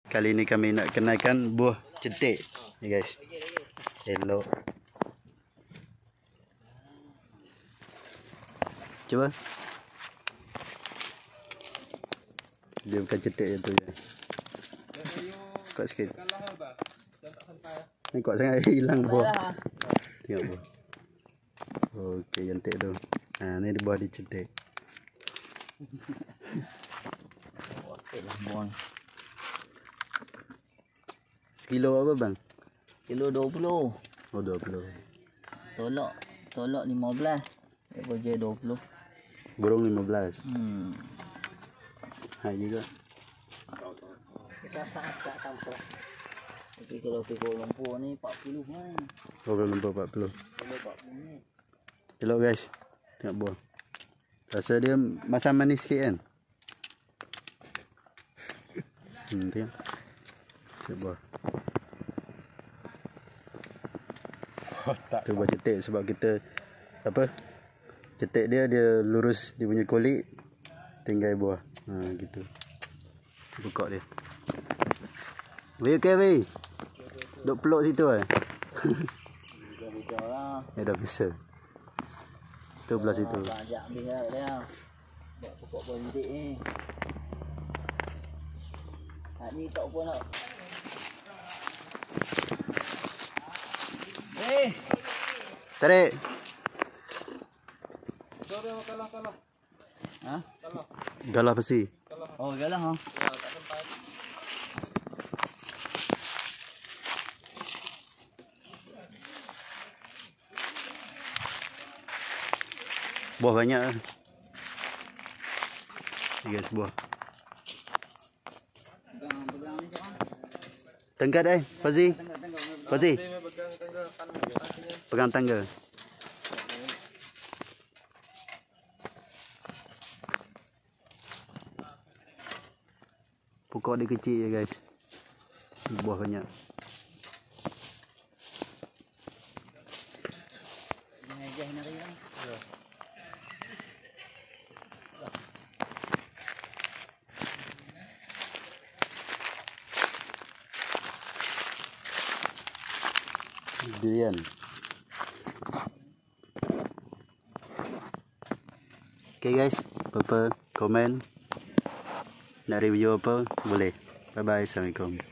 Kali ini kami nak kenalkan buah cetek ni guys. Elok. Cuba. Dia bukan cetek je tu je. Kuat sikit. Ni kuat sangat hilang buah. Tengok buah. Okey, cantik tu. Ha, ni buah di cetek. Okeylah buah. Sekilo apa bang? Kilo 20. Oh 20. Tolak 15. Dia je 20. Burung 15. Hai juga. Kita sangat tak tampuk. Tapi kalau Kuala Lumpur ni 40 kan. Kuala Lumpur 40. Kalau 40 ni. Elok guys. Tengok buah. Rasa dia masam manis sikit kan? Tengok. Tengok buah. Tu buah cetek sebab kita apa? Cetek dia lurus dia punya kulit, tinggal buah. Ha gitu. Buka dia. Wei okey wei. Duk peluk situ eh. Lah. Ya dah bisa. Tu belah situ. Ajak ambil dia. Buat pokok berhenti ni. Hak ni tak apa nak. Tarik. Kalah. Ha? Galah besi. Oh, galah ha. Buah banyak. Guys, buah. Pegang ni jangan. Tenggat Fazi. Fazi. Pegang Pegang tangga. Pokok dia kecil je guys. Buah banyak. Mengejah nari kan. Durian. Okay guys, apa-apa komen nak review apa boleh. Bye bye, assalamualaikum.